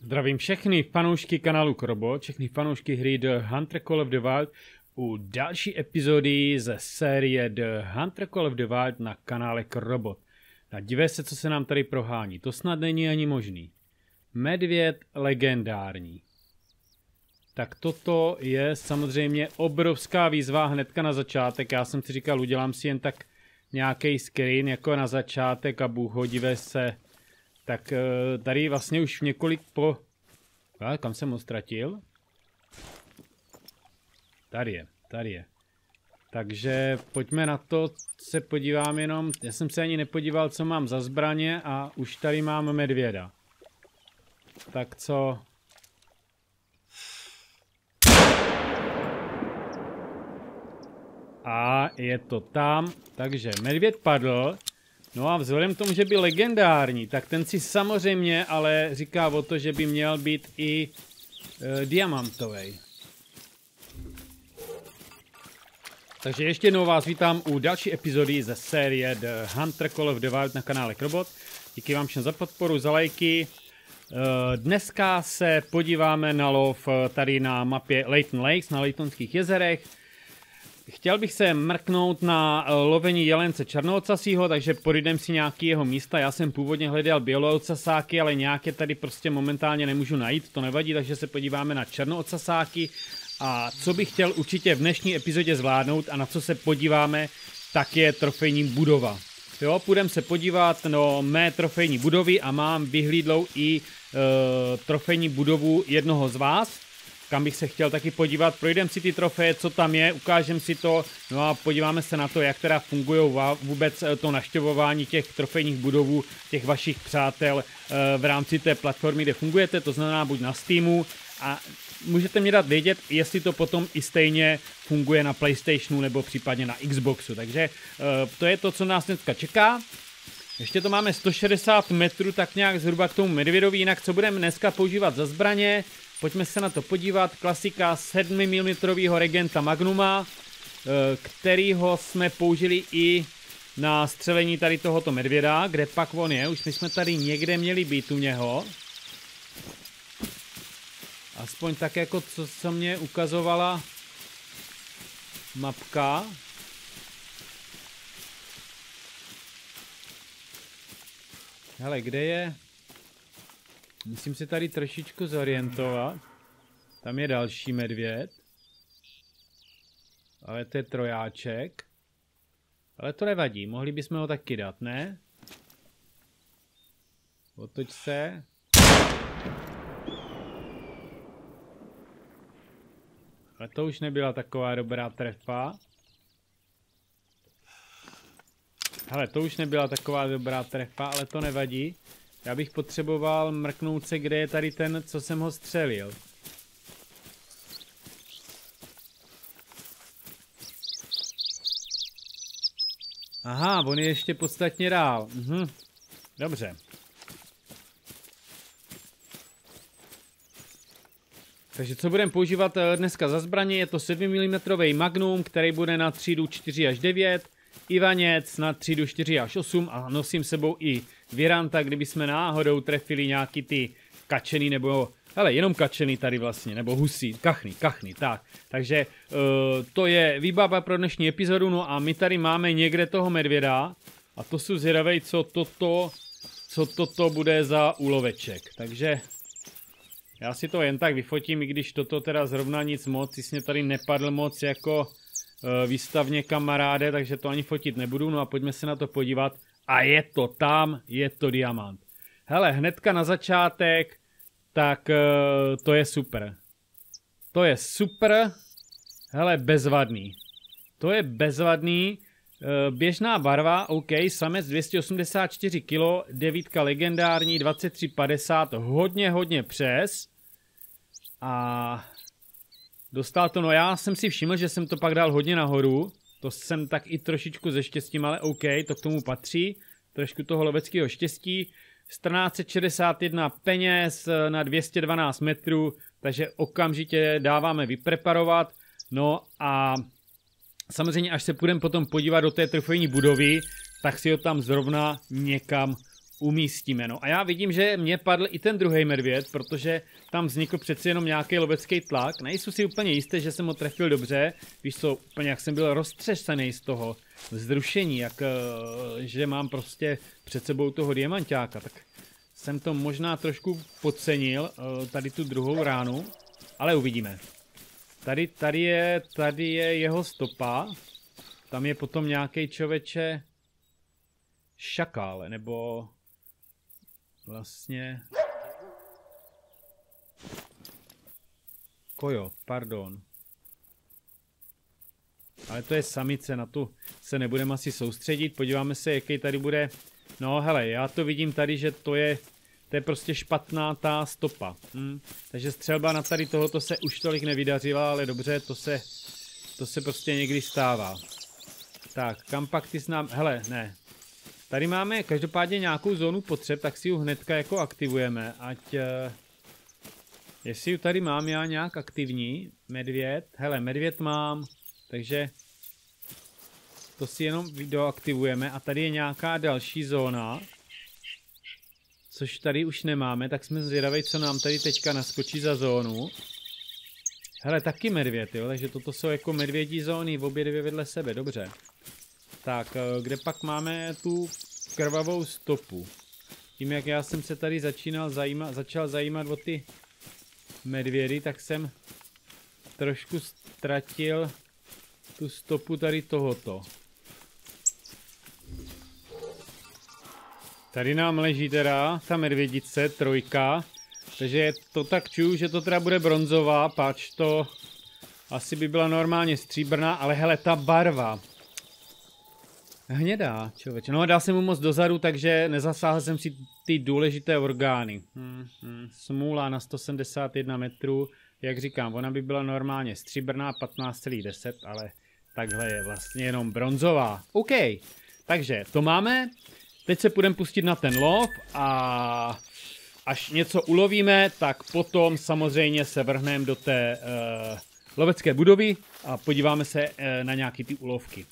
Zdravím všechny fanoušky kanálu Krobot, všechny fanoušky hry The Hunter Call of the Wild u další epizody ze série The Hunter Call of the Wild na kanále Krobot. A dívej se, co se nám tady prohání, to snad není ani možný. Medvěd legendární. Tak toto je samozřejmě obrovská výzva hnedka na začátek. Já jsem si říkal, udělám si jen tak nějaký screen jako na začátek a bůh ho, dívej se. Tak tady vlastně už několik kam jsem ho ztratil? Tady je. Takže pojďme na to, se podívám jenom, já jsem se ani nepodíval, co mám za zbraně a už tady mám medvěda. Tak co? A je to tam, takže medvěd padl. No a vzhledem k tomu, že byl legendární, tak ten si samozřejmě ale říká o to, že by měl být i diamantový. Takže ještě jednou vás vítám u další epizody ze série The Hunter Call of the Wild na kanále Krobot. Díky vám všem za podporu, za lajky. Dneska se podíváme na lov tady na mapě Layton Lakes, na Laytonských jezerech. Chtěl bych se mrknout na lovení jelence černoocasího, takže pojdem si nějaký jeho místa. Já jsem původně hledal běloocasáky, ale nějaké tady prostě momentálně nemůžu najít, to nevadí, takže se podíváme na černoocasáky. A co bych chtěl určitě v dnešní epizodě zvládnout a na co se podíváme, tak je trofejní budova. Jo, půjdeme se podívat na mé trofejní budovy a mám vyhlídlou i trofejní budovu jednoho z vás, kam bych se chtěl taky podívat. Projdeme si ty trofeje, co tam je, ukážeme si to, no a podíváme se na to, jak teda fungují vůbec to navštěvování těch trofejních budovů, těch vašich přátel v rámci té platformy, kde fungujete, to znamená buď na Steamu, a můžete mě dát vědět, jestli to potom i stejně funguje na PlayStationu nebo případně na Xboxu. Takže to je to, co nás dneska čeká. Ještě to máme 160 metrů, tak nějak zhruba k tomu medvědovi. Jinak co budeme dneska používat za zbraně? Pojďme se na to podívat. Klasika 7 mm regenta Magnuma, kterýho jsme použili i na střelení tady tohoto medvěda. Kde pak on je? Už my jsme tady někde měli být u něho. Aspoň tak jako co mě ukazovala mapka. Hele, kde je? Musím se tady trošičku zorientovat. Tam je další medvěd. Ale to je trojáček. Ale to nevadí, mohli bychom ho taky dát, ne? Otoč se. Ale to už nebyla taková dobrá trefa. Hele, to už nebyla taková dobrá trefa, ale to nevadí. Já bych potřeboval mrknout se, kde je tady ten, co jsem ho střelil. Aha, on je ještě podstatně dál. Dobře. Takže co budeme používat dneska za zbraně, je to 7 mm Magnum, který bude na třídu 4 až 9, Ivaněc na třídu 4 až 8 a nosím sebou i Viranta, kdyby jsme náhodou trefili nějaký ty kačeny nebo, hele, jenom kačeny tady vlastně, nebo husí, kachny, tak. Takže to je výbava pro dnešní epizodu, no a my tady máme někde toho medvěda a to jsou zvědavej, co toto bude za úloveček, takže já si to jen tak vyfotím, i když toto teda zrovna nic moc, jsi mě tady nepadl moc jako výstavně kamaráde, takže to ani fotit nebudu, no a pojďme se na to podívat. A je to tam, je to diamant. Hele, hnedka na začátek, tak to je super. To je super, hele, bezvadný. To je bezvadný, běžná barva, OK, samec 284 kg, 9 legendární, 2350, hodně přes. A dostal to, no já jsem si všiml, že jsem to pak dal hodně nahoru. To jsem tak i trošičku ze štěstím, ale OK, to k tomu patří. Trošku toho loveckého štěstí. 1461 peněz na 212 metrů, takže okamžitě dáváme vypreparovat. No a samozřejmě, až se půjdeme potom podívat do té trofejní budovy, tak si ho tam zrovna někam umístíme. No a já vidím, že mě padl i ten druhý medvěd, protože tam vznikl přeci jenom nějaký lovecký tlak. Nejsem si úplně jistý, že jsem ho trefil dobře. Víš co, úplně jak jsem byl roztřesený z toho vzrušení, že mám prostě před sebou toho diamanťáka. Tak jsem to možná trošku podcenil, tady tu druhou ránu, ale uvidíme. Tady je jeho stopa, tam je potom nějaký člověče šakál, nebo vlastně kojot, pardon. Ale to je samice, na tu se nebudeme asi soustředit, podíváme se, jaký tady bude. No hele, já to vidím tady, že to je prostě špatná ta stopa. Takže střelba na tady tohoto se už tolik nevydařila, ale dobře, to se prostě někdy stává. Tak, kam pak ty s nám... Hele, ne. Tady máme každopádně nějakou zónu potřeb, tak si ji hnedka jako aktivujeme, ať... Jestli ji tady mám já nějak aktivní, medvěd, hele, medvěd mám, takže to si jenom doaktivujeme a tady je nějaká další zóna, což tady už nemáme, tak jsme zvědaví, co nám tady teďka naskočí za zónu. Hele, taky medvěd, jo, takže toto jsou jako medvědí zóny, obě dvě vedle sebe, dobře. Tak, kde pak máme tu krvavou stopu? Tím, jak já jsem se tady začal zajímat o ty medvědy, tak jsem trošku ztratil tu stopu tady tohoto. Tady nám leží teda ta medvědice, trojka, takže to tak čuju, že to teda bude bronzová, pač to asi by byla normálně stříbrná, ale hele, ta barva. Hnědá, člověče. No, dal jsem mu moc dozadu, takže nezasáhl jsem si ty důležité orgány. Smůla na 171 metrů. Jak říkám, ona by byla normálně stříbrná 15,10, ale takhle je vlastně jenom bronzová. OK, takže to máme. Teď se půjdeme pustit na ten lov a až něco ulovíme, tak potom samozřejmě se vrhneme do té lovecké budovy a podíváme se na nějaký ty ulovky.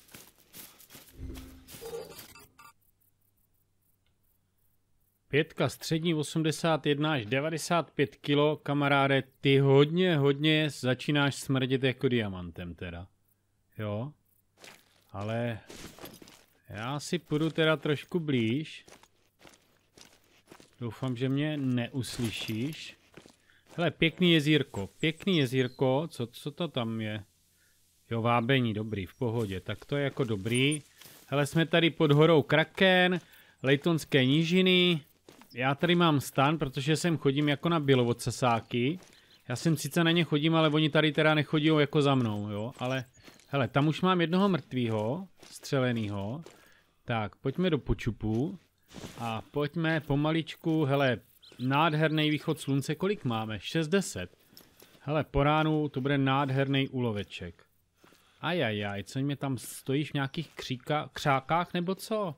Pětka střední 81 až 95 kg, kamaráde, ty hodně začínáš smrdět jako diamantem teda. Jo, ale já si půjdu teda trošku blíž. Doufám, že mě neuslyšíš. Hele, pěkný jezírko, co to tam je? Jo, vábení, dobrý, v pohodě, tak to je jako dobrý. Hele, jsme tady pod horou Kraken, Lejtonské nížiny. Já tady mám stan, protože sem chodím jako na bělovodsasáky. Já sem sice na ně chodím, ale oni tady teda nechodí jako za mnou, jo. Ale, hele, tam už mám jednoho mrtvýho, střelenýho. Tak, pojďme do počupu. A pojďme pomaličku, hele, nádherný východ slunce, kolik máme? 6:10. Hele, po ránu to bude nádherný úloveček. Ajajaj, co mě tam stojíš v nějakých křákách nebo co?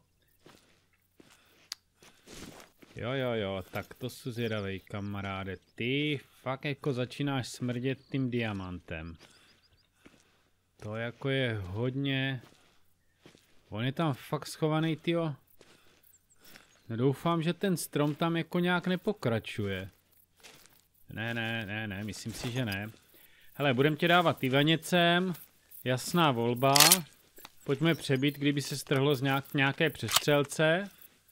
Jo, tak to jsou zvědavej, kamaráde. Ty fakt jako začínáš smrdět tím diamantem. To jako je hodně... On je tam fakt schovaný, tyjo. No doufám, že ten strom tam jako nějak nepokračuje. Ne, myslím si, že ne. Hele, budem tě dávat Ivaněcem. Jasná volba. Pojďme přebít, kdyby se strhlo z nějaké přestřelce.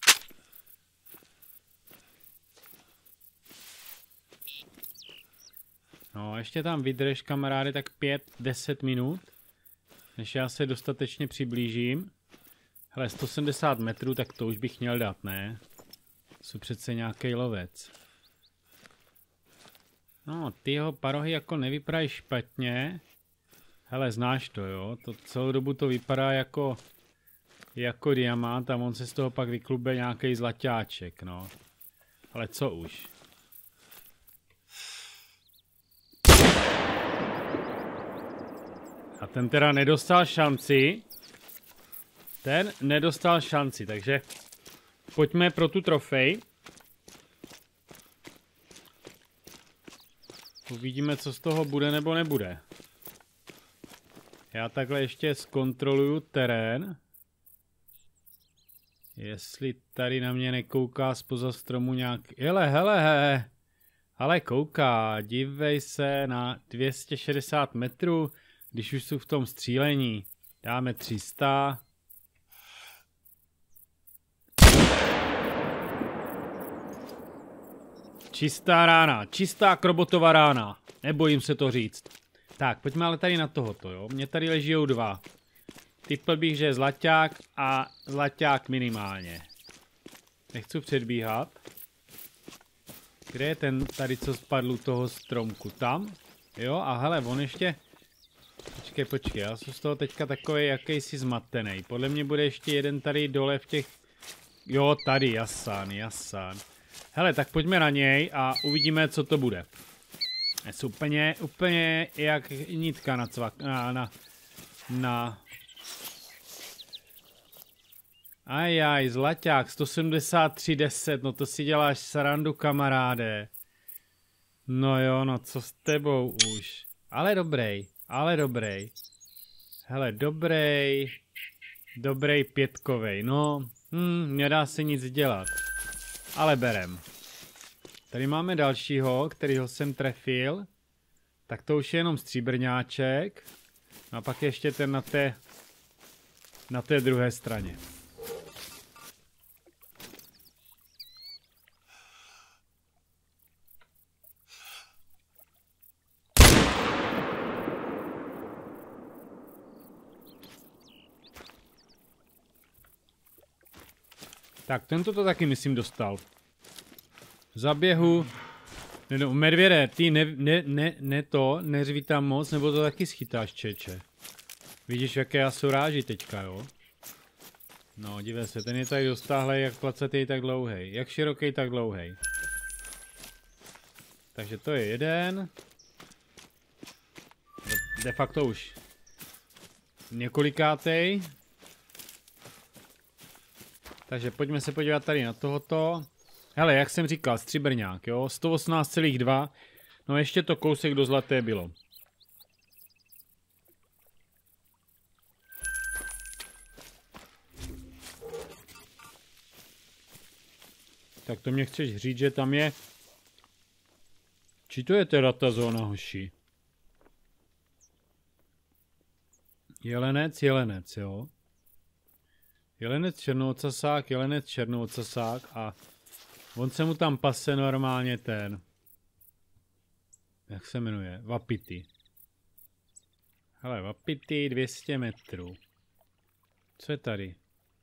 No, ještě tam vydrž, kamaráde, tak 5-10 minut, než já se dostatečně přiblížím. Hele, 170 metrů, tak to už bych měl dát, ne? Jsou přece nějaký lovec. No, ty jeho parohy jako nevypadají špatně. Hele, znáš to, jo? To celou dobu to vypadá jako diamant a on se z toho pak vyklube nějaký zlaťáček, no. Ale co už? A ten teda nedostal šanci. Takže pojďme pro tu trofej. Uvidíme, co z toho bude nebo nebude. Já takhle ještě zkontroluju terén. Jestli tady na mě nekouká zpoza stromu nějak... Hele, ale kouká, dívej se na 260 metrů, když už jsou v tom střílení. Dáme 300. Čistá rána, čistá krobotová rána. Nebojím se to říct. Tak, pojďme ale tady na tohoto, jo. Mně tady leží 2. Typl bych, že je zlaťák a zlaťák minimálně. Nechci předbíhat. Kde je ten tady, co spadl u toho stromku? Tam? Jo, a hele, on ještě... Počkej, já jsem z toho teďka takový jakýsi zmatený. Podle mě bude ještě jeden tady dole v těch... Jo, tady, jasán. Hele, tak pojďme na něj a uvidíme, co to bude. Je úplně jak nitka na cvak... Ajaj, zlaťák, 173,10, no to si děláš srandu, kamaráde. No jo, no co s tebou už. Ale dobrý. Hele, dobrý pětkovej, no, nedá se nic dělat. Ale berem. Tady máme dalšího, kterýho jsem trefil. Tak to už je jenom stříbrňáček. A pak ještě ten na té druhé straně. Tak, tento to taky myslím dostal. Zaběhu. Medvěde, ty neřví tam moc, nebo to taky schytáš, čeče. Vidíš, jaké já jsou ráži teďka, jo? No, dívej se, ten je tady dostáhlej, jak placatý, tak dlouhej. Jak široký, tak dlouhej. Takže to je jeden. De facto už několikátej. Takže pojďme se podívat tady na tohoto. Hele, jak jsem říkal, stříbrňák, jo, 118,2. No ještě to kousek do zlaté bylo. Tak to mě chceš říct, že tam je... Či to je teda ta zóna, hoši? Jelenec, jo. Jelenec černoocasák a on se mu tam pase normálně ten. Jak se jmenuje? Wapiti. Hele, Wapiti 200 metrů. Co je tady?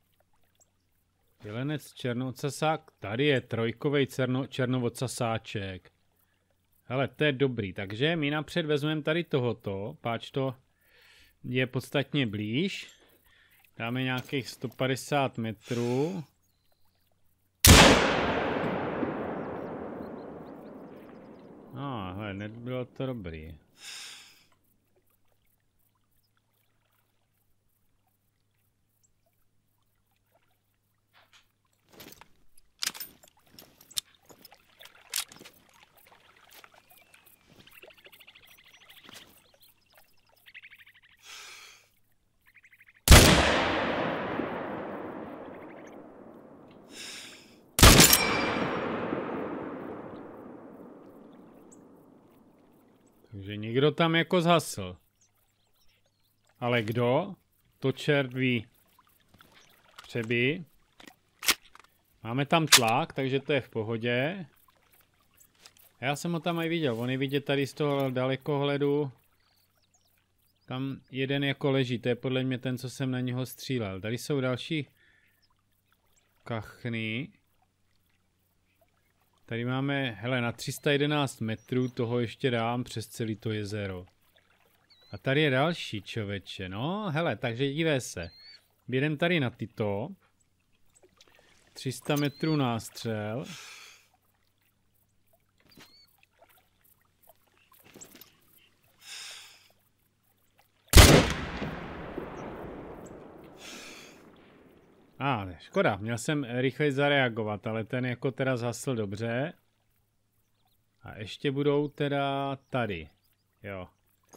Jelenec černoocasák. Tady je trojkovej černovocasáček. Hele, to je dobrý. Takže my napřed vezmeme tady tohoto. Páč to je podstatně blíž. Dáme nějakých 150 metrů. Hele, nebylo to dobrý. Takže někdo tam jako zhasl. Ale kdo? To čert ví. Třeby. Máme tam tlak, takže to je v pohodě. Já jsem ho tam i viděl. On je vidět tady z toho dalekohledu. Tam jeden jako leží. To je podle mě ten, co jsem na něho střílel. Tady jsou další kachny. Tady máme, hele, na 311 metrů toho ještě dám přes celé to jezero. A tady je další, čověče, no, hele, takže dívej se. Bědem tady na tyto. 300 metrů nástřel. Škoda, měl jsem rychleji zareagovat, ale ten jako teda zhasl dobře. A ještě budou teda tady, jo.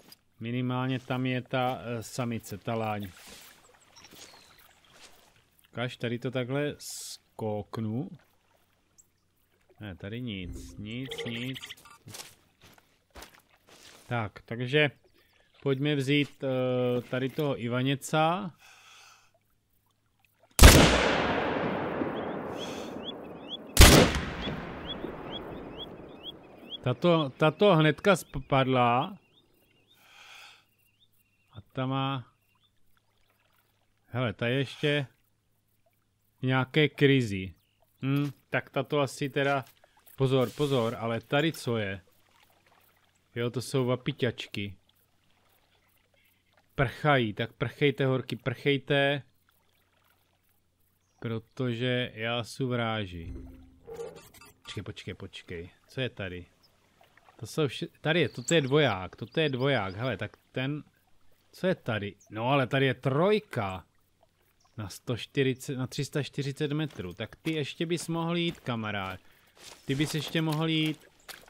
Minimálně tam je ta samice, ta láň. Ukáž, tady to takhle skoknu. Ne, tady nic. Tak, takže pojďme vzít tady toho Ivaněca. Tato hnedka spadla. A ta má... Hele, ta je ještě v nějaké krizi. Tak tato asi teda... Pozor, ale tady co je? Jo, to jsou vapiťačky. Prchají, tak prchejte horky, prchejte. Protože já jsou vráži. Počkej. Co je tady? To jsou tady je, toto je dvoják, hele, tak ten... Co je tady? No ale tady je trojka. Na 340 metrů, tak ty ještě bys mohl jít, kamarád. Ty bys ještě mohl jít.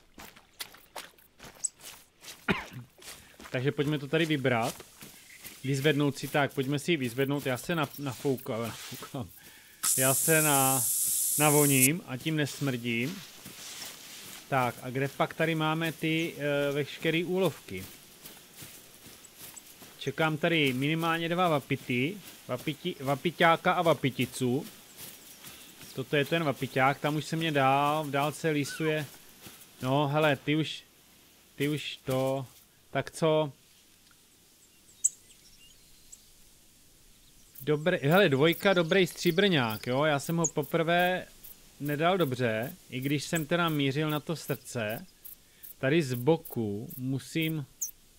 Takže pojďme to tady vybrat. Vyzvednout si, tak pojďme si ji vyzvednout, já se nafoukám. Já se navoním a tím nesmrdím. Tak a kde pak tady máme ty veškeré úlovky? Čekám tady minimálně 2 vapity, vapiťáka a vapiticu. Toto je ten vapiťák, tam už se mě v dálce lísuje. No hele, ty už to, tak co? Dobrý, hele, 2, dobrý stříbrňák, jo, já jsem ho poprvé nedal dobře, i když jsem teda mířil na to srdce. Tady z boku musím...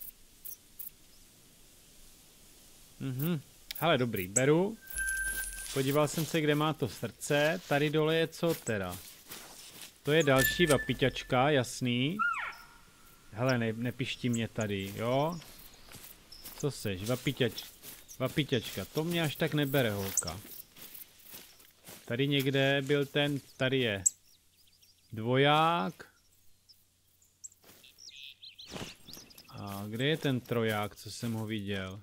Hele, dobrý, beru. Podíval jsem se, kde má to srdce. Tady dole je co teda? To je další vapiťačka, jasný. Hele, nepišti mě tady, jo? Co seš? Vapiťačka, to mě až tak nebere, holka. Tady někde byl ten, tady je dvoják. A kde je ten troják, co jsem ho viděl?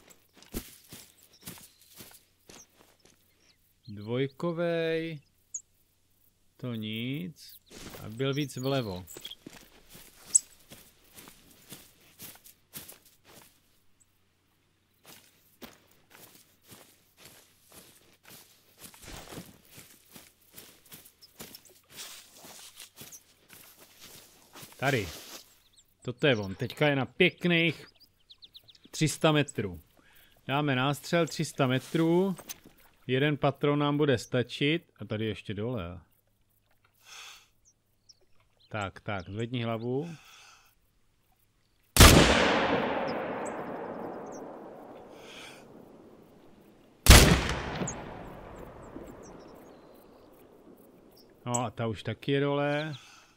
Dvojkovej. To nic. A byl víc vlevo. Tady. Toto je on. Teďka je na pěkných 300 metrů. Dáme nástřel 300 metrů. Jeden patron nám bude stačit. A tady ještě dole. Tak, zvedni hlavu. No a ta už taky je dole.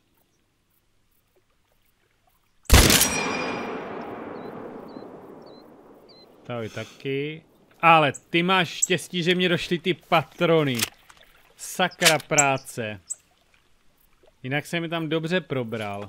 Tady taky. Ale ty máš štěstí, že mě došly ty patrony. Sakra práce. Jinak jsem mi tam dobře probral.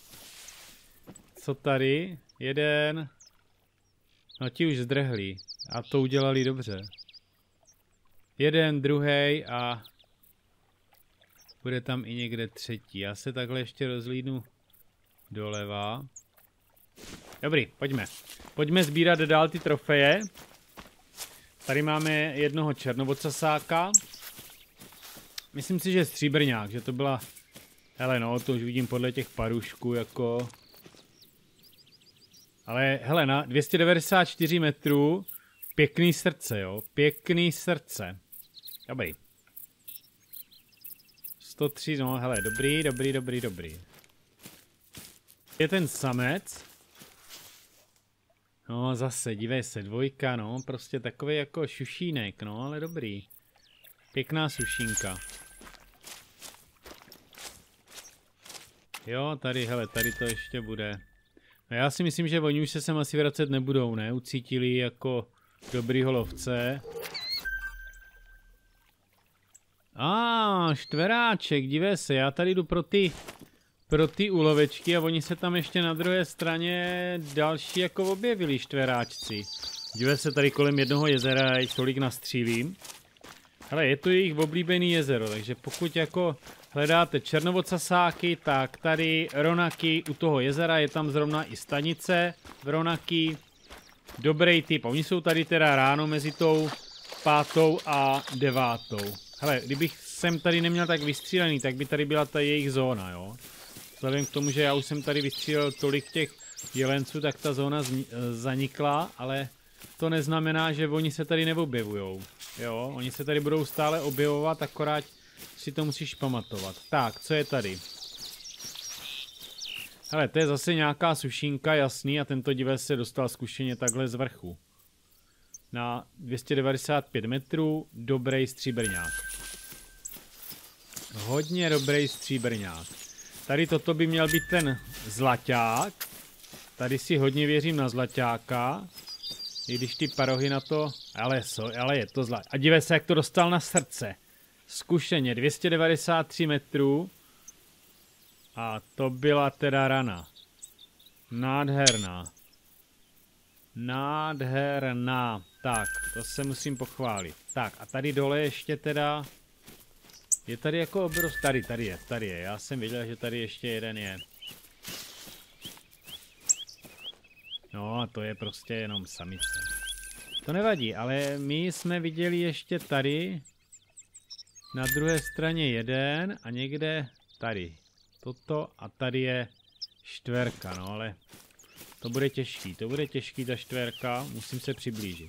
Co tady? Jeden. No ti už zdrhli. A to udělali dobře. Jeden, druhý a... bude tam i někde třetí. Já se takhle ještě rozlídnu doleva. Dobrý, pojďme. Pojďme sbírat dál ty trofeje. Tady máme jednoho černovocasáka. Myslím si, že stříbrňák, že to byla... Hele no, to už vidím podle těch parušků jako... Ale hele, na 294 metrů pěkný srdce, jo. Pěkný srdce. Dobrý. 103, no hele, dobrý. Je ten samec. No zase, dívej se, 2, no, prostě takový jako šušínek, no, ale dobrý. Pěkná sušínka. Jo, tady, hele, tady to ještě bude. A já si myslím, že oni už se sem asi vracet nebudou, ne? Ucítili jako dobrýho lovce. Štveráček, dívej se, já tady jdu pro ty úlovečky a oni se tam ještě na druhé straně další jako objevili štveráčci. Dívej se, tady kolem jednoho jezera, tolik nastřílím. Hele, je to jejich oblíbený jezero, takže pokud jako hledáte černovocasáky, tak tady Ronaky u toho jezera, je tam zrovna i stanice v Ronaky. Dobrý tip, oni jsou tady teda ráno mezi tou 5. a 9. Hele, kdybych jsem tady neměl tak vystřílený, tak by tady byla ta jejich zóna, jo. Vzhledem k tomu, že já už jsem tady vystřílel tolik těch jelenců, tak ta zóna zanikla, ale to neznamená, že oni se tady neobjevujou. Jo, oni se tady budou stále objevovat, akorát si to musíš pamatovat. Tak, co je tady? Hele, to je zase nějaká sušínka, jasný, a tento divel se dostal zkušeně takhle z vrchu. Na 295 metrů, dobrý stříbrňák. Hodně dobrý stříbrňák. Tady toto by měl být ten zlaťák. Tady si hodně věřím na zlaťáka. I když ty parohy na to... Ale je to zlat. A dívej se, jak to dostal na srdce. Zkušeně 293 metrů. A to byla teda rana. Nádherná. Nádherná. Tak, to se musím pochválit. Tak, a tady dole ještě teda... Je tady jako obrovský... Tady je. Já jsem viděl, že tady ještě jeden je. No a to je prostě jenom samice. To nevadí, ale my jsme viděli ještě tady na druhé straně jeden a někde tady. Toto a tady je čtverka, no ale to bude těžký ta čtverka, musím se přiblížit.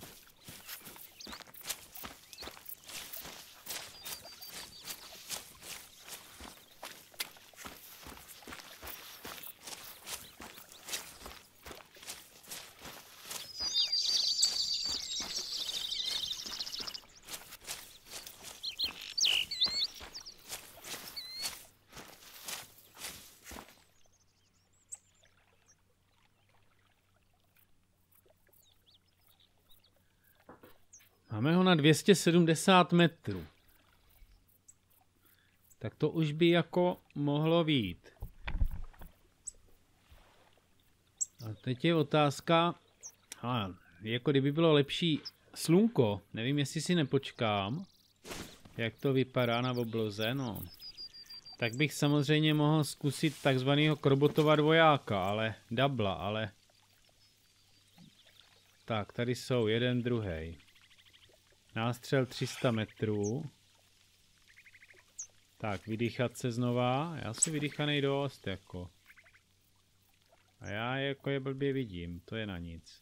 Máme ho na 270 metrů. Tak to už by jako mohlo být. A teď je otázka, jako kdyby bylo lepší slunko, nevím, jestli si nepočkám, jak to vypadá na obloze, no. Tak bych samozřejmě mohl zkusit takzvanýho Krobotova dvojáka, ale dubla, ale... Tak, tady jsou jeden, druhý. Nástřel 300 metrů. Tak, vydýchat se znova. Já si vydýchanej dost, jako. A já jako je blbě vidím, to je na nic.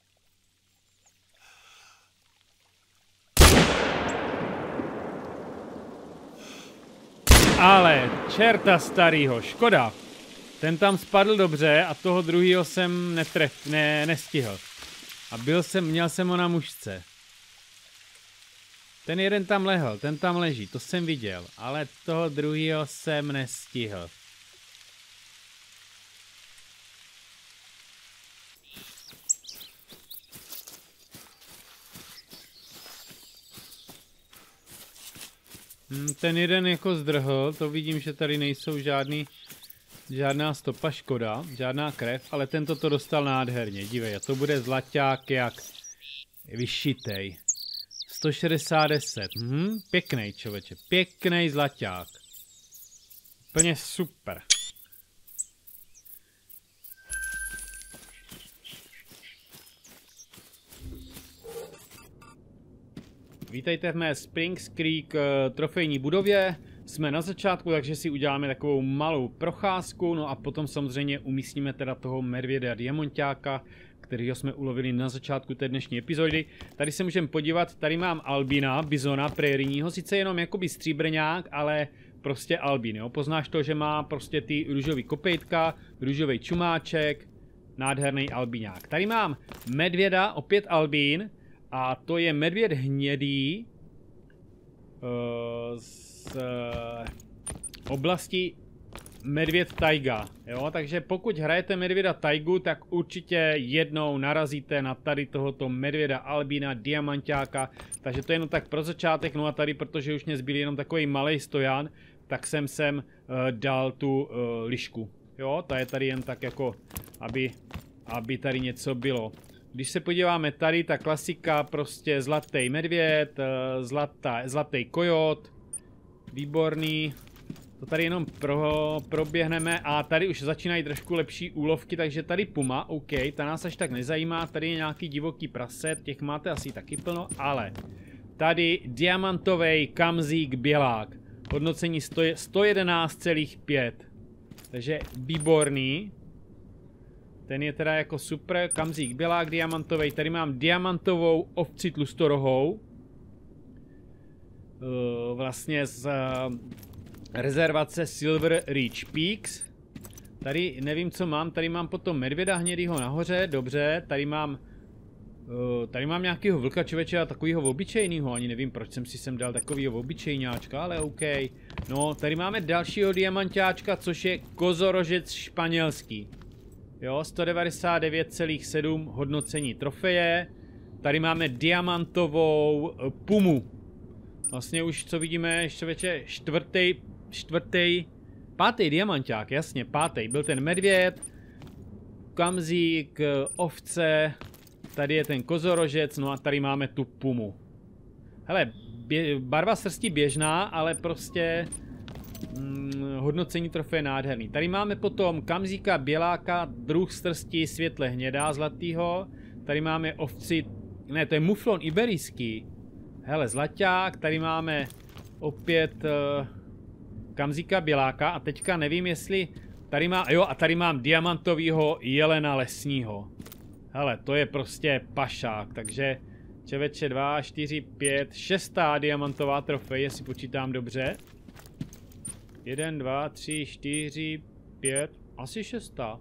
Ale čerta starýho, škoda. Ten tam spadl dobře a toho druhýho jsem nestihl. A měl jsem ho na mužce. Ten jeden tam lehl, ten tam leží, to jsem viděl, ale toho druhýho jsem nestihl. Ten jeden jako zdrhl, to vidím, že tady nejsou žádná stopa, škoda, žádná krev, ale tento to dostal nádherně, dívej, a to bude zlaťák jak vyšitej. 160. Pěknej, člověče, pěknej zlaťák. Úplně super. Vítejte v mé Springs Creek trofejní budově. Jsme na začátku, takže si uděláme takovou malou procházku, no a potom samozřejmě umístíme teda toho medvěda diamonťáka, kterýho jsme ulovili na začátku té dnešní epizody. Tady se můžeme podívat, tady mám albína, bizona prérijního, sice jenom jakoby stříbrňák, ale prostě albín, jo. Poznáš to, že má prostě ty růžový kopejtka, růžový čumáček, nádherný albíňák. Tady mám medvěda, opět albín, a to je medvěd hnědý z oblasti medvěd taiga, jo, takže pokud hrajete medvěda taigu, tak určitě jednou narazíte na tady tohoto medvěda albína diamanťáka, takže to je jenom tak pro začátek, no a tady, protože už mě zbyl jenom takový malý stojan, tak jsem sem dal tu lišku, jo, ta je tady jen tak jako, aby tady něco bylo. Když se podíváme tady, ta klasika, prostě zlatý medvěd, zlatý kojot, výborný. To tady jenom proběhneme a tady už začínají trošku lepší úlovky, takže tady puma, OK, ta nás až tak nezajímá, tady je nějaký divoký praset, těch máte asi taky plno, ale tady diamantový kamzík bělák, hodnocení 111,5, takže výborný. Ten je teda jako super, kamzík bělák diamantový, tady mám diamantovou ovci tlustorohou, vlastně z rezervace Silver Ridge Peaks. Tady nevím, co mám, tady mám potom medvěda hnědýho nahoře, dobře, tady mám nějakýho vlka člověče a takovýho obyčejnýho, ani nevím, proč jsem si sem dal takovýho obyčejňáčka, ale OK. No, tady máme dalšího diamantáčka, což je kozorožec španělský. Jo, 199,7 hodnocení trofeje. Tady máme diamantovou pumu. Vlastně už, co vidíme, člověče, pátý diamanták, jasně, pátý. Byl ten medvěd, kamzík, ovce, tady je ten kozorožec, no a tady máme tu pumu. Hele, barva srsti běžná, ale prostě hodnocení trofeje nádherný. Tady máme potom kamzíka běláka, druh srsti světle hnědá, zlatýho. Tady máme ovci, ne, to je muflon iberijský. Hele, zlaťák, tady máme opět kamzíka běláka a teďka nevím, jestli tady má, jo, a tady mám diamantovýho jelena lesního. Hele, to je prostě pašák, takže čeveče 2, 4, 5, 6. diamantová trofej, jestli počítám dobře. 1, 2, 3, 4, 5, asi 6. A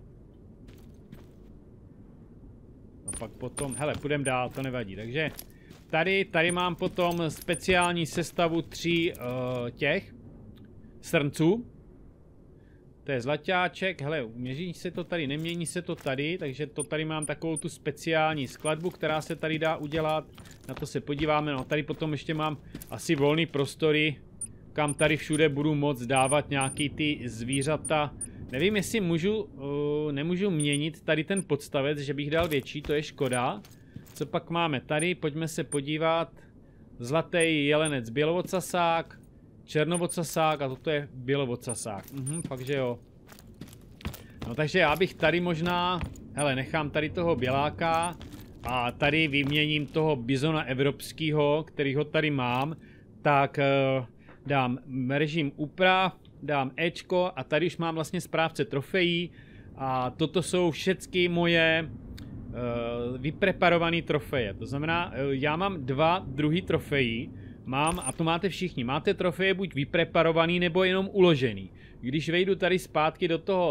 pak potom, hele, půjdeme dál, to nevadí, takže tady mám potom speciální sestavu 3 těch srnců. To je zlaťáček, hele, měří se to tady, nemění se to tady, takže to tady mám takovou tu speciální skladbu, která se tady dá udělat. Na to se podíváme, no tady potom ještě mám asi volný prostory, kam tady všude budu moct dávat nějaký ty zvířata. Nevím, jestli nemůžu měnit tady ten podstavec, že bych dal větší, to je škoda. Co pak máme tady, pojďme se podívat. Zlatý jelenec bělovocasák, černovocasák a toto je bělovocasák. Takže jo. No takže já bych tady možná, hele, nechám tady toho běláka a tady vyměním toho bizona evropského, kterýho tady mám, tak dám režim úprav, dám Ečko a tady už mám vlastně správce trofejí a toto jsou všechny moje vypreparované trofeje. To znamená, já mám 2 druhy trofejí, mám, a to máte všichni, máte trofeje buď vypreparovaný nebo jenom uložený. Když vejdu tady zpátky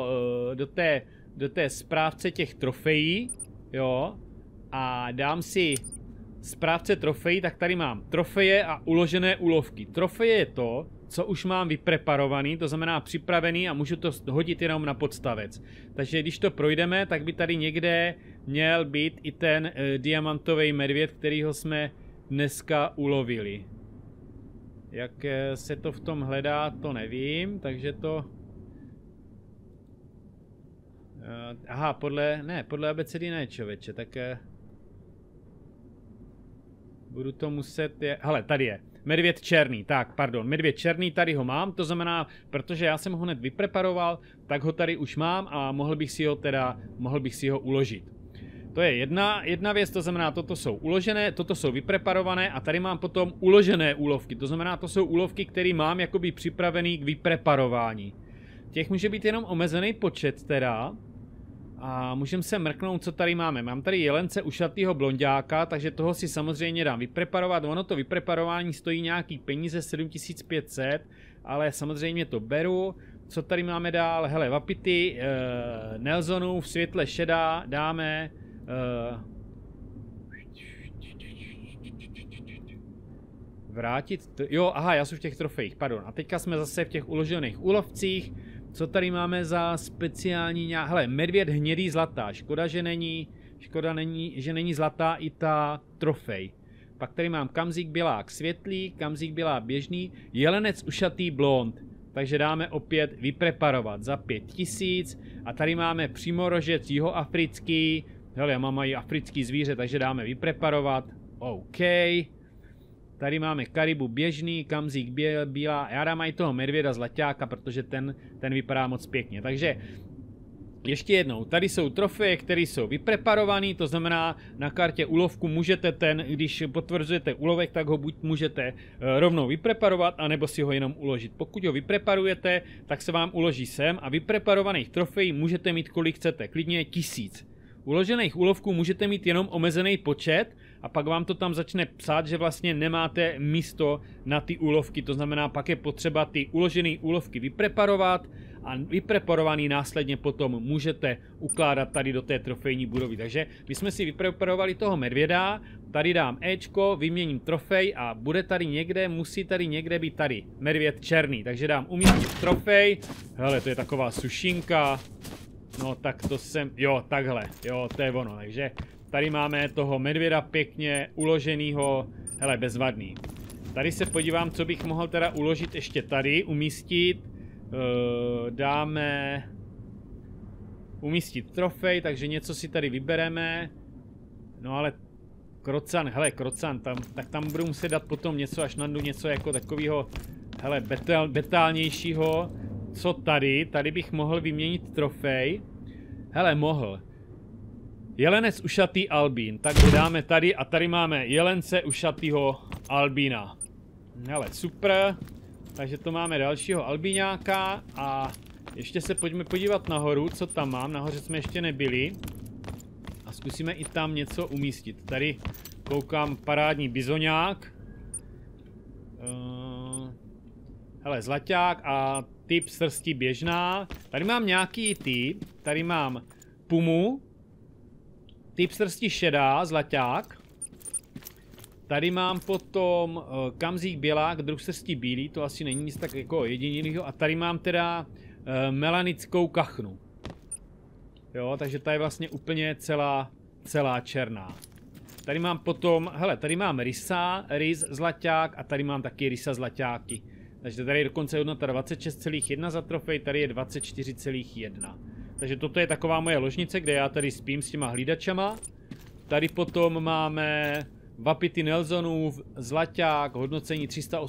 do té správce těch trofejí, jo, a dám si správce trofejí, tak tady mám trofeje a uložené úlovky. Trofeje je to, co už mám vypreparovaný, to znamená připravený a můžu to hodit jenom na podstavec. Takže když to projdeme, tak by tady někde měl být i ten diamantový medvěd, kterýho jsme dneska ulovili. Jak se to v tom hledá, to nevím, takže to... Aha, podle abecedy ne, člověče, tak... Budu to muset... Hele, tady je. Medvěd černý, tak, pardon, medvěd černý, tady ho mám, to znamená, protože já jsem ho hned vypreparoval, tak ho tady už mám a mohl bych si ho uložit. To je jedna věc, to znamená, toto jsou uložené, toto jsou vypreparované a tady mám potom uložené úlovky, to znamená, to jsou úlovky, které mám jakoby připravený k vypreparování. Těch může být jenom omezený počet teda. A můžeme se mrknout, co tady máme. Mám tady jelence ušatýho blonďáka, takže toho si samozřejmě dám vypreparovat. Ono to vypreparování stojí nějaký peníze, 7500, ale samozřejmě to beru. Co tady máme dál? Hele, Wapiti, Nelsonů v světle šedá dáme. Vrátit, jo, aha, já jsem v těch trofejích, pardon. A teďka jsme zase v těch uložených úlovcích. Co tady máme za speciální hele, medvěd hnědý zlatá, škoda, že není zlatá i ta trofej. Pak tady mám kamzík bělák světlý, kamzík bělák běžný, jelenec ušatý blond, takže dáme opět vypreparovat za 5000 a tady máme přímorožec jihoafrický, Hele, já mám i africký zvíře, takže dáme vypreparovat. OK. Tady máme karibu běžný, kamzík bílá. Já dám i toho medvěda zlaťáka, protože ten vypadá moc pěkně. Takže ještě jednou, tady jsou trofeje, které jsou vypreparované, to znamená na kartě úlovku můžete když potvrzujete úlovek, tak ho buď můžete rovnou vypreparovat, anebo si ho jenom uložit. Pokud ho vypreparujete, tak se vám uloží sem a vypreparovaných trofejí můžete mít kolik chcete, klidně 1000. Uložených úlovků můžete mít jenom omezený počet a pak vám to tam začne psát, že vlastně nemáte místo na ty úlovky, to znamená pak je potřeba ty uložené úlovky vypreparovat a vypreparovaný následně potom můžete ukládat tady do té trofejní budovy. Takže my jsme si vypreparovali toho medvěda, tady dám Ečko, vyměním trofej a bude tady někde, musí tady někde být tady medvěd černý, takže dám umístit trofej, hele to je taková sušinka. No tak to jsem, jo takhle, jo to je ono, takže tady máme toho medvěda pěkně uloženýho, hele bezvadný. Tady se podívám, co bych mohl teda uložit ještě tady, umístit, dáme umístit trofej, takže něco si tady vybereme, no ale krocan, hele krocan, tak tam budu muset dát potom něco, až nandu něco jako takového, hele betálnějšího. Co tady? Tady bych mohl vyměnit trofej. Hele, mohl. Jelenec ušatý albín. Tak dáme tady a tady máme jelence ušatýho albína. Hele, super. Takže to máme dalšího albíňáka a ještě se pojďme podívat nahoru, co tam mám. Nahoře jsme ještě nebyli. A zkusíme i tam něco umístit. Tady koukám parádní bizoňák. Hele, zlaťák a typ srsti běžná. Tady mám nějaký typ. Tady mám pumu. Typ srsti šedá, zlaťák. Tady mám potom kamzík bělák, druh srsti bílý. To asi není nic tak jako jedinýho. A tady mám teda melanickou kachnu. Jo, takže ta je vlastně úplně celá černá. Tady mám potom, hele, tady mám rys zlaťák a tady mám taky rysa zlaťáky. Takže tady je dokonce hodnota 26,1 za trofej, tady je 24,1. Takže toto je taková moje ložnice, kde já tady spím s těma hlídačama. Tady potom máme Wapiti Nelsonův zlaťák, hodnocení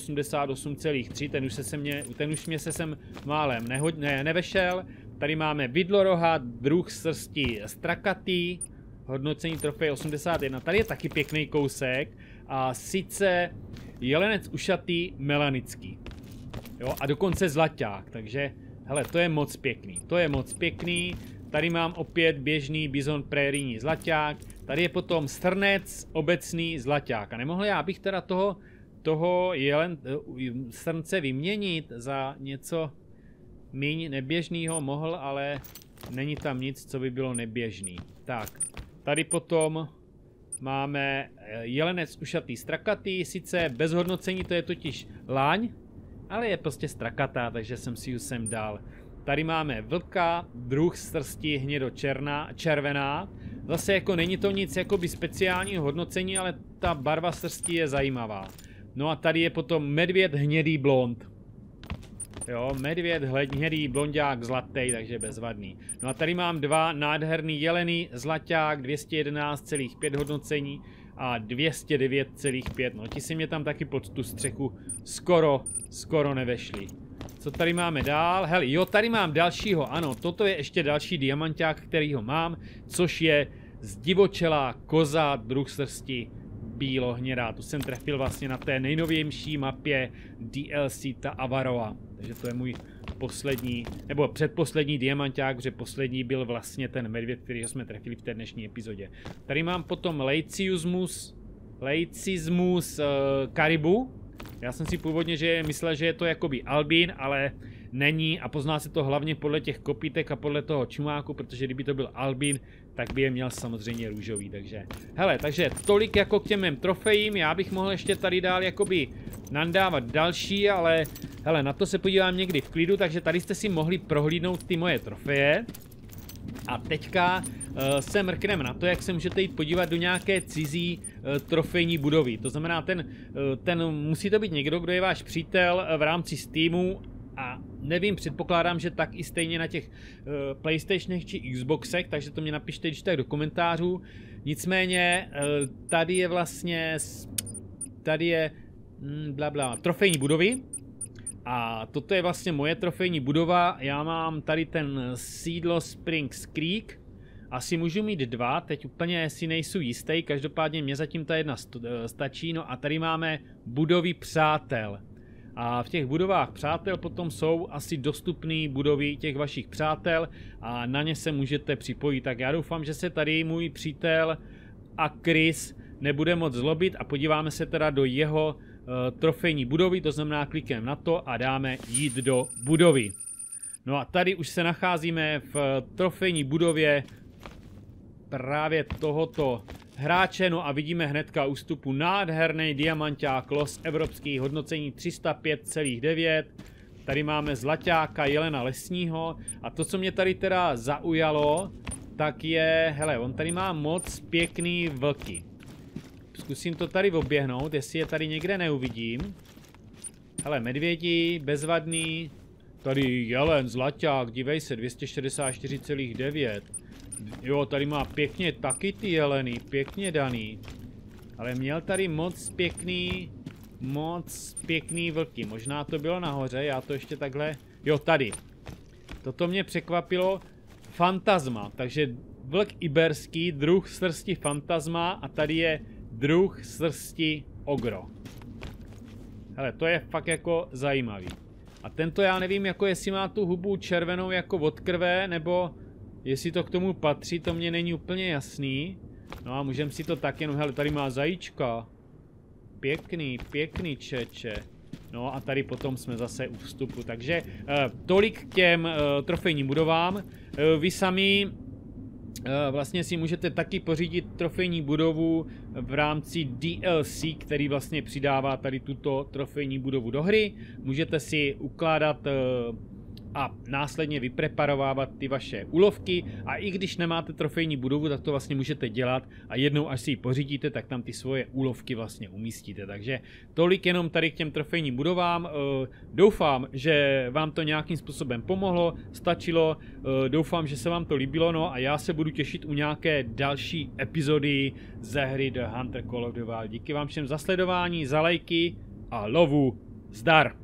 388,3, ten už mě se sem málem nevešel. Tady máme vidloroha, druh srsti strakatý, hodnocení trofej 81, tady je taky pěkný kousek. A sice jelenec ušatý melanický. Jo, a dokonce zlaťák, takže hele, to je moc pěkný, tady mám opět běžný bizon prérijní zlaťák, tady je potom strnec obecný zlaťák a nemohl já bych teda toho strnce vyměnit za něco míň neběžného, mohl, ale není tam nic, co by bylo neběžný. Tak, tady potom máme jelenec ušatý strakatý, sice bez hodnocení, to je totiž láň, ale je prostě strakatá, takže jsem si ji sem dal. Tady máme vlka, druh srsti hnědo-červená. Zase jako není to nic jakoby speciálního hodnocení, ale ta barva srsti je zajímavá. No a tady je potom medvěd hnědý blond. Jo, medvěd hnědý blondák zlatý, takže bezvadný. No a tady mám dva nádherný jelený zlaťák, 211,5 hodnocení a 209,5. No ti si mě tam taky pod tu střechu skoro nevešli. Co tady máme dál? Hele, jo, tady mám dalšího, ano, toto je ještě další diamanták, kterýho mám, což je zdivočelá koza, druh srsti bílohnědá. Tu jsem trefil vlastně na té nejnovější mapě DLC ta Avaroa. Takže to je můj poslední, nebo předposlední diamanták, protože poslední byl vlastně ten medvěd, kterýho jsme trefili v té dnešní epizodě. Tady mám potom Leicismus Karibu. Já jsem si původně myslel, že je to jakoby albín, ale není a pozná se to hlavně podle těch kopítek a podle toho čumáku, protože kdyby to byl albín, tak by je měl samozřejmě růžový, takže hele, takže tolik jako k těm mým trofejím, já bych mohl ještě tady dál jakoby nandávat další, ale hele, na to se podívám někdy v klidu, takže tady jste si mohli prohlídnout ty moje trofeje. A teďka se mrkneme na to, jak se můžete jít podívat do nějaké cizí trofejní budovy. To znamená, ten musí to být někdo, kdo je váš přítel v rámci Steamu a Nevím, předpokládám, že tak i stejně na těch PlayStationech či Xboxech, takže to mě napište když tak do komentářů. Nicméně tady je vlastně, trofejní budovy. A toto je vlastně moje trofejní budova, já mám tady ten sídlo Springs Creek. Asi můžu mít 2, teď úplně si nejsou jistý, každopádně mě zatím ta jedna stačí. No a tady máme budovy přátel. A v těch budovách přátel potom jsou asi dostupné budovy těch vašich přátel a na ně se můžete připojit. Tak já doufám, že se tady můj přítel a Chris nebude moc zlobit a podíváme se teda do jeho trofejní budovy, to znamená klikneme na to a dáme jít do budovy. No a tady už se nacházíme v trofejní budově právě tohoto hráče, no a vidíme hnedka ústupu nádherný diamanták los evropský, hodnocení 305,9. Tady máme zlaťáka Jelena Lesního a to, co mě tady teda zaujalo, tak je, hele, on tady má moc pěkný vlky. Zkusím to tady oběhnout, jestli je tady někde neuvidím. Hele, medvědi, bezvadný. Tady jelen, zlaťák, dívej se, 264,9. Jo, tady má pěkně taky ty jeleny, pěkně daný. Ale měl tady moc pěkný vlky. Možná to bylo nahoře, já to ještě takhle... Jo, tady. Toto mě překvapilo. Fantasma, takže vlk iberský, druh srsti fantasma a tady je druh srsti ogro. Hele, to je fakt jako zajímavý. A tento já nevím, jako jestli má tu hubu červenou jako od krve, nebo jestli to k tomu patří, to mě není úplně jasný. No a můžeme si to tak jenom, hele, tady má zajíčka. Pěkný čeče. No a tady potom jsme zase u vstupu, takže tolik k těm trofejním budovám. Vy sami vlastně si můžete taky pořídit trofejní budovu v rámci DLC, který vlastně přidává tady tuto trofejní budovu do hry. Můžete si ukládat a následně vypreparovávat ty vaše úlovky a i když nemáte trofejní budovu, tak to vlastně můžete dělat a jednou až si ji pořídíte, tak tam ty svoje úlovky vlastně umístíte. Takže tolik jenom tady k těm trofejním budovám. Doufám, že vám to nějakým způsobem pomohlo, stačilo, doufám, že se vám to líbilo, no a já se budu těšit u nějaké další epizody ze hry The Hunter Call of the Wild. Díky vám všem za sledování, za lajky a lovu zdar!